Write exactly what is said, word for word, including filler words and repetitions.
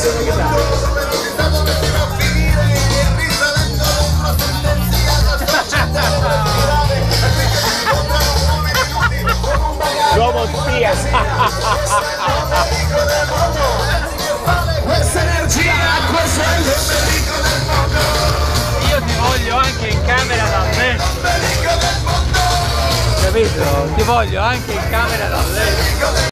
L'uomo spia. Questa energia, questo è il nemico del mondo. Io ti voglio anche in camera da me. Nemico del mondo. Capito? Ti voglio anche in camera da me.